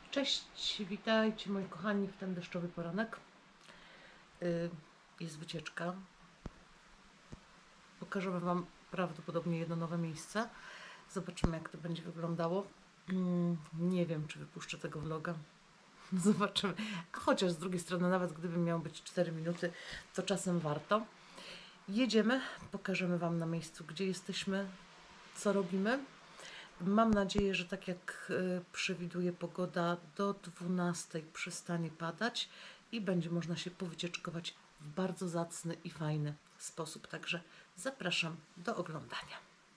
Cześć, witajcie moi kochani w ten deszczowy poranek. Jest wycieczka. Pokażemy Wam prawdopodobnie jedno nowe miejsce. Zobaczymy, jak to będzie wyglądało. Nie wiem, czy wypuszczę tego vloga. Zobaczymy. A chociaż z drugiej strony, nawet gdyby miało być 4 minuty, to czasem warto. Jedziemy, pokażemy Wam na miejscu, gdzie jesteśmy, co robimy. Mam nadzieję, że tak jak przewiduje pogoda, do 12 przestanie padać i będzie można się powycieczkować w bardzo zacny i fajny sposób. Także zapraszam do oglądania.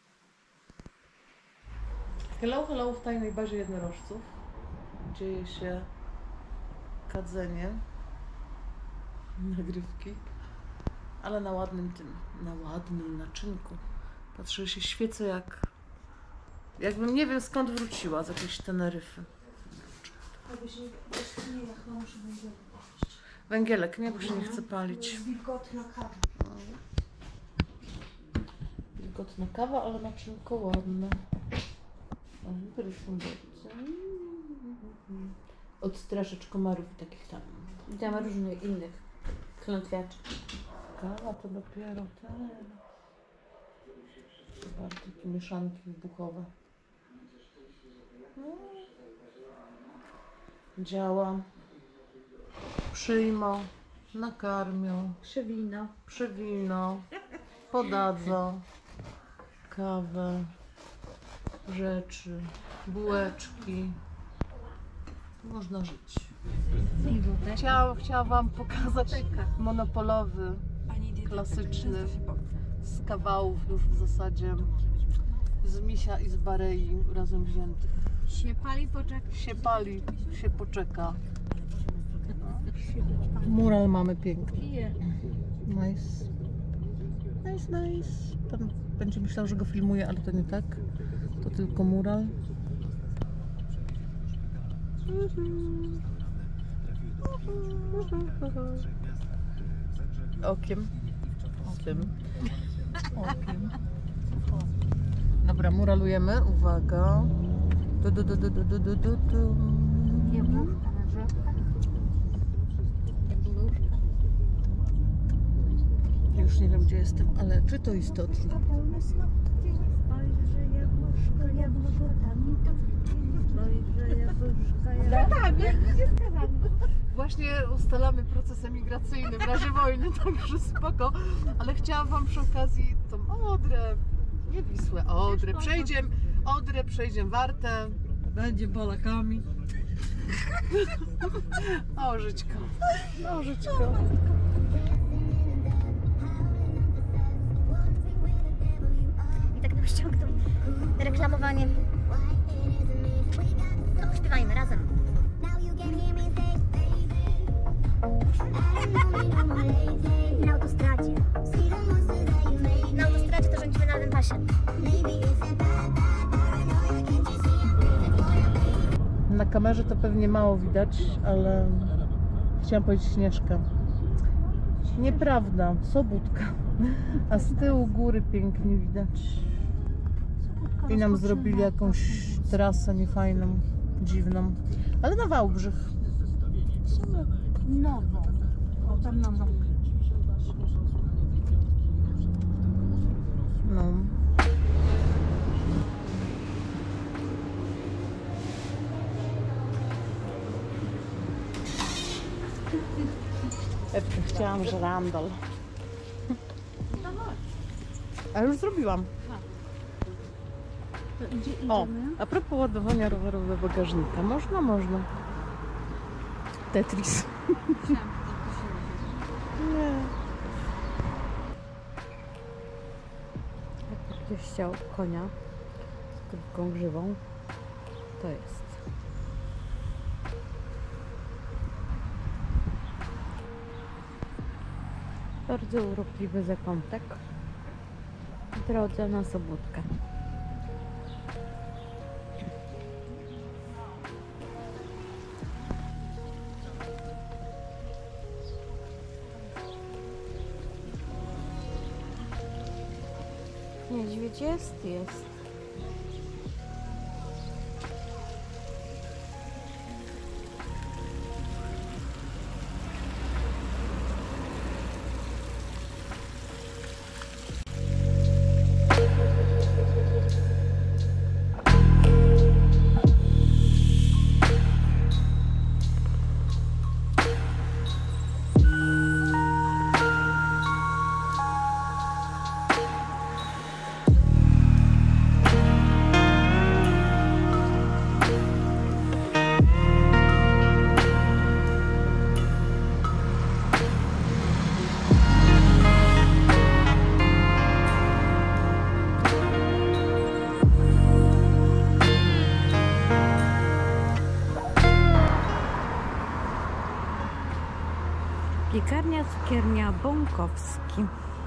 Hello, hello w tajnej bazie jednorożców. Dzieje się kadzenie nagrywki, ale na ładnym naczynku. Patrzę, że się świecę jakbym nie wiem skąd wróciła z jakiejś Teneryfy. Węgielek, nie? Bo się nie chce palić. Wilgotna kawa. Wilgotna kawa, ale naczynko ładne. Odstraszacz komarów i takich tam. I tam różnych innych klątwiaczy. Kawa to dopiero ten. Bardzo takie mieszanki wybuchowe. Działa. Przyjmą, nakarmią, przywino, podadzą kawę, rzeczy, bułeczki. Można żyć. Chciałam Wam pokazać monopolowy, klasyczny, z kawałów już w zasadzie z misia i z barei razem wziętych. Się pali, poczeka. Się pali, się poczeka. Mural mamy piękny. Nice. Nice, nice. Pan będzie myślał, że go filmuje, ale to nie tak. To tylko mural. Okiem. Dobra, muralujemy. Uwaga. Już nie wiem, gdzie jestem, ale czy to istotne? Właśnie ustalamy proces emigracyjny w razie wojny, także spoko. Ale chciałam Wam przy okazji tą Odrę, nie Wisłę, Odrę przejdziemy Wartę. Będzie Polakami. O, żyćko. O, żyćko. I tak bym ściągnął reklamowanie. No, śpiewajmy razem. Na autostradzie. Na autostradzie to rządzimy na lewym pasie. Na kamerze to pewnie mało widać, ale chciałam powiedzieć Śnieżka. Nieprawda, Sobótka. A z tyłu góry pięknie widać. I nam zrobili jakąś trasę niefajną, dziwną. Ale na Wałbrzych. Nową. O, tam nową. No. Chciałam żrandol. A już zrobiłam. O, a propos ładowania rowerów do bagażnika. Można. Tetris. Nie. Jak ktoś chciał konia z krótką grzywą, to jest. Bardzo urokliwy zakątek w drodze na Sobótkę. Niedźwiedź jest. Piekarnia, cukiernia Bąkowski.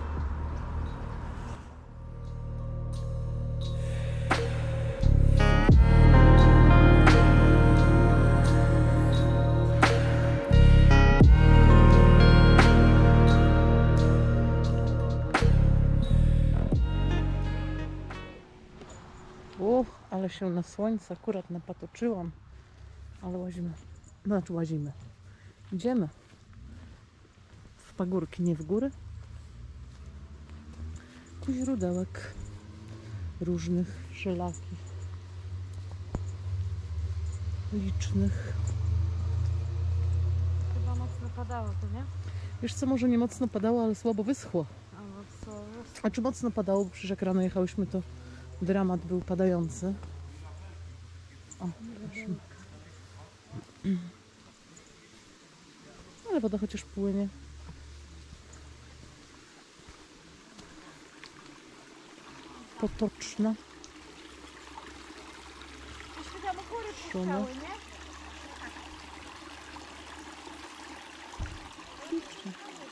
Ale się na słońce akurat napatoczyłam. Ale łazimy. Znaczy łazimy. Idziemy. W pagórki, nie w góry. Ku źródełek różnych, wszelakich. Licznych. Chyba mocno padało, to nie? Wiesz co, może nie mocno padało, ale słabo wyschło. Albo co? A czy mocno padało? Bo przecież jak rano jechałyśmy, to dramat był padający. O, proszę. Ale woda chociaż płynie. Potoczna. Myśmy tam u góry Szumy. puszczały, nie? Ślicznie.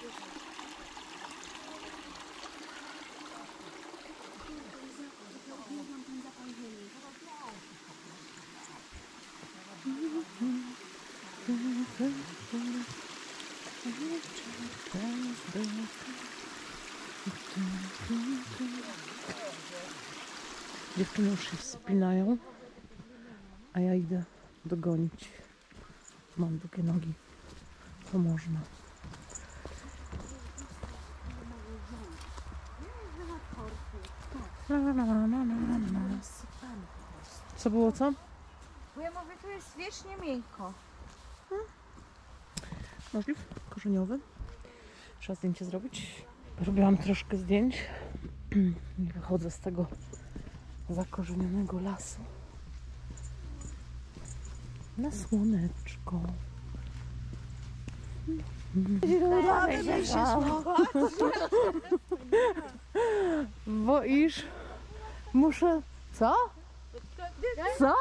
Dziewczyny już się wspinają, a ja idę dogonić. Mam długie nogi, to można. Co było co? Bo ja mówię, tu jest wiecznie miękko. Możliw korzeniowy. Trzeba zdjęcie zrobić. Robiłam troszkę zdjęć. I wychodzę z tego zakorzenionego lasu. Na słoneczko. Bo iż muszę... Co? Co?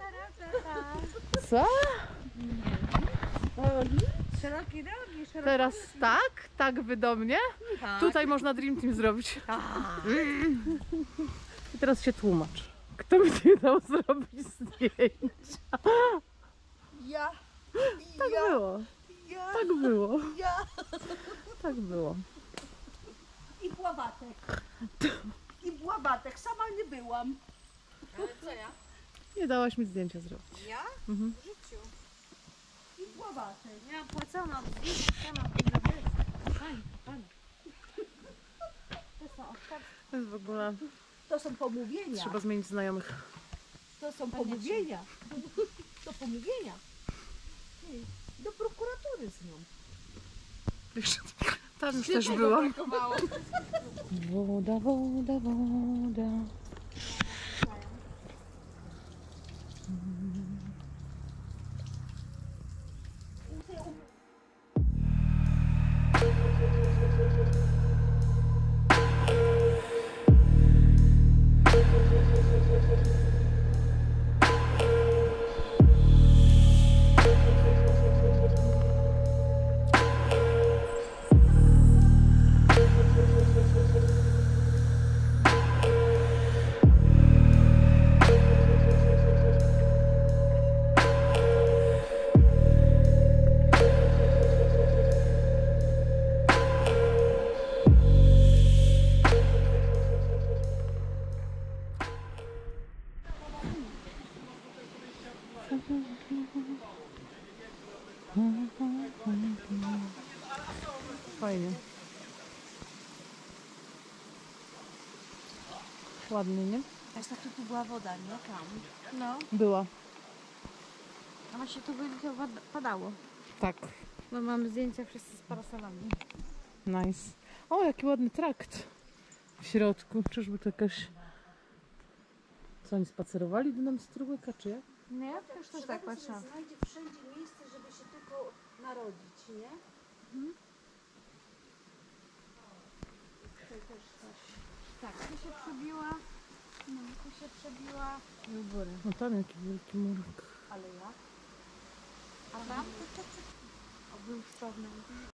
Co? Szerokie drogi, szerokie. Teraz tak? Tak wy do mnie? Tutaj można Dream Team zrobić. I teraz się tłumacz. Kto mi nie dał zrobić zdjęcia? Ja, Tak było. ja, Tak było. ja Tak było. i Bławatek. I Bławatek, sama nie byłam. Nie dałaś mi zdjęcia zrobić. Ja? Mhm. W życiu. I Bławatek. Ja płacono, sama Fajnie. To są ostatnie. To jest w ogóle... To są pomówienia. Trzeba zmienić znajomych. To są pomówienia. To pomówienia. Ty, do prokuratury z nią. Wiesz, tam już też byłam. Woda, woda, woda. Fajnie. Ładnie, nie? Aż tak tu była woda, nie? Tam. No. Była. A właśnie tu by to padało. Tak. Bo mamy zdjęcia wszyscy z parasolami. Nice. O, jaki ładny trakt w środku. Czyżby to jakaś... Co, oni spacerowali do nam z Trójka, czy jak? Nie, ja też tak patrzę. Znajdzie wszędzie miejsce, żeby się tylko narodzić, nie? Tutaj też coś. Tak, tu się przebiła. No, tu się przebiła. W górę. No tam jaki wielki murek. Ale ja? A tam? O, był stawny.